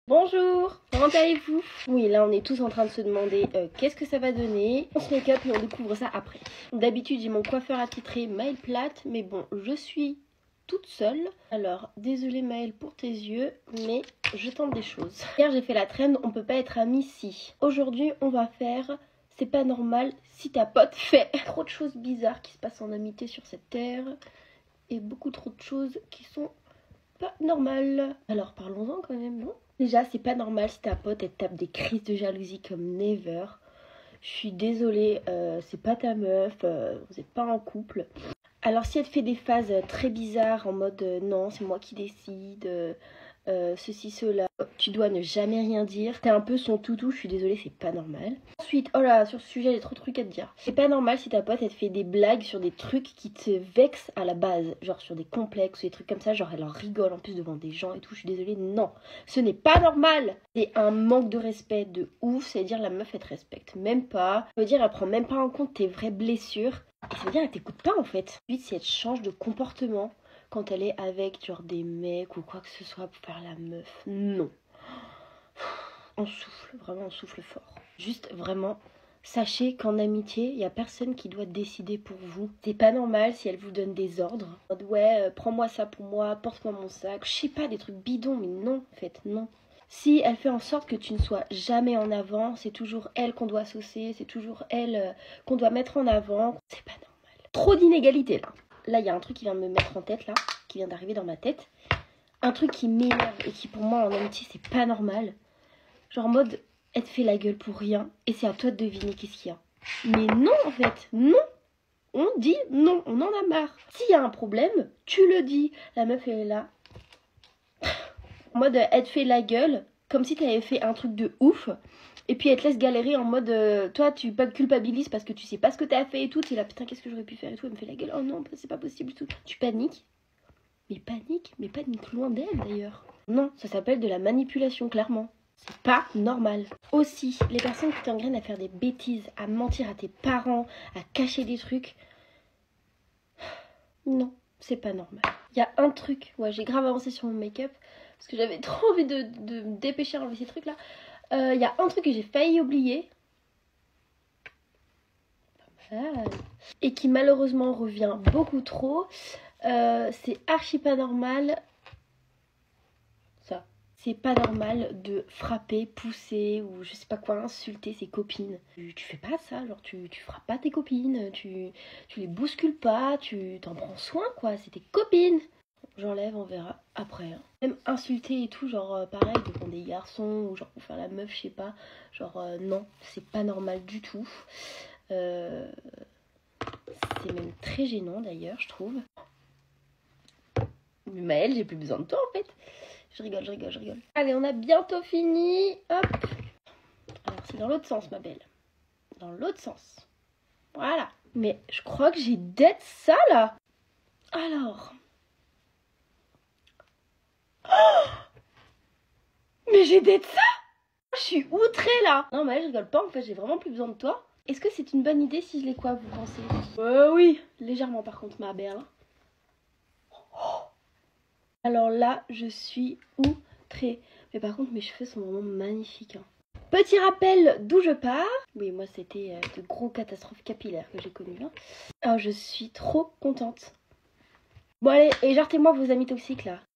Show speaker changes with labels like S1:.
S1: Bonjour, comment allez-vous? Oui, là on est tous en train de se demander qu'est-ce que ça va donner. On se make-up et on découvre ça après. D'habitude j'ai mon coiffeur attitré Maëlle Plate, mais bon, je suis toute seule. Alors, désolée Maëlle pour tes yeux, mais je tente des choses. Hier j'ai fait la trend, on peut pas être amis si. Aujourd'hui on va faire c'est pas normal si ta pote fait. Trop de choses bizarres qui se passent en amitié sur cette terre et beaucoup trop de choses qui sont pas normales. Alors parlons-en quand même, non? Déjà, c'est pas normal si ta pote elle tape des crises de jalousie comme never. Je suis désolée, c'est pas ta meuf, vous êtes pas en couple. Alors si elle te fait des phases très bizarres en mode non, c'est moi qui décide, ceci, cela, tu dois ne jamais rien dire. T'es un peu son toutou, je suis désolée, c'est pas normal. Ensuite, oh là, sur ce sujet, j'ai trop de trucs à te dire. C'est pas normal si ta pote elle te fait des blagues sur des trucs qui te vexent à la base, genre sur des complexes ou des trucs comme ça, genre elle en rigole en plus devant des gens et tout, je suis désolée, non. Ce n'est pas normal. C'est un manque de respect de ouf, c'est-à-dire la meuf elle te respecte même pas. Ça veut dire elle prend même pas en compte tes vraies blessures. Et ça veut dire elle t'écoute pas en fait. Ensuite, si elle change de comportement quand elle est avec genre des mecs ou quoi que ce soit pour faire la meuf, non. On souffle, vraiment on souffle fort. Juste vraiment, sachez qu'en amitié, il n'y a personne qui doit décider pour vous. C'est pas normal si elle vous donne des ordres. Ouais, prends-moi ça pour moi, porte-moi mon sac. Je sais pas, des trucs bidons, mais non, en fait, non. Si elle fait en sorte que tu ne sois jamais en avant, c'est toujours elle qu'on doit saucer, c'est toujours elle qu'on doit mettre en avant. C'est pas normal. Trop d'inégalités là. Là, il y a un truc qui vient de me mettre en tête là, qui vient d'arriver dans ma tête. Un truc qui m'énerve et qui pour moi en amitié c'est pas normal. Genre en mode, elle te fait la gueule pour rien et c'est à toi de deviner qu'est-ce qu'il y a. Mais non en fait, non. On dit non, on en a marre. S'il y a un problème, tu le dis. La meuf elle est là. En mode, elle te fait la gueule comme si t'avais fait un truc de ouf. Et puis elle te laisse galérer en mode, toi tu culpabilises parce que tu sais pas ce que t'as fait et tout. T'es là, putain qu'est-ce que j'aurais pu faire et tout. Elle me fait la gueule, oh non, c'est pas possible et tout. Tu paniques. Mais panique loin d'elle d'ailleurs. Non, ça s'appelle de la manipulation clairement. C'est pas normal. Aussi, les personnes qui t'engrainent à faire des bêtises, à mentir à tes parents, à cacher des trucs. Non, c'est pas normal. Il y a un truc, ouais, j'ai grave avancé sur mon make-up parce que j'avais trop envie de me dépêcher à enlever ces trucs là. Il y a un truc que j'ai failli oublier. Pas mal. Et qui malheureusement revient beaucoup trop. C'est archi pas normal. Ça. C'est pas normal de frapper, pousser ou je sais pas quoi, insulter ses copines. Tu fais pas ça, genre tu frappes pas tes copines, tu les bouscules pas, tu t'en prends soin quoi, c'est tes copines. J'enlève, on verra après. Hein. Même insulter et tout, genre pareil, devant des garçons ou genre pour faire la meuf, je sais pas. Genre non, c'est pas normal du tout. C'est même très gênant d'ailleurs, je trouve. Mais Maëlle, j'ai plus besoin de toi en fait. Je rigole. Allez, on a bientôt fini. Hop. Alors, c'est dans l'autre sens, ma belle. Dans l'autre sens. Voilà. Mais je crois que j'ai dead ça, là. Alors. Oh, mais j'ai dead ça. Je suis outrée, là. Non, mais je rigole pas. En fait, j'ai vraiment plus besoin de toi. Est-ce que c'est une bonne idée si je les quoi, vous pensez? Oui. Légèrement, par contre, ma belle. Oh. Alors là, je suis outrée. Mais par contre, mes cheveux sont vraiment magnifiques. Hein. Petit rappel d'où je pars. Oui, moi, c'était de gros catastrophes capillaires que j'ai connues. Hein. Oh, je suis trop contente. Bon, allez, éjartez-moi vos amis toxiques, là.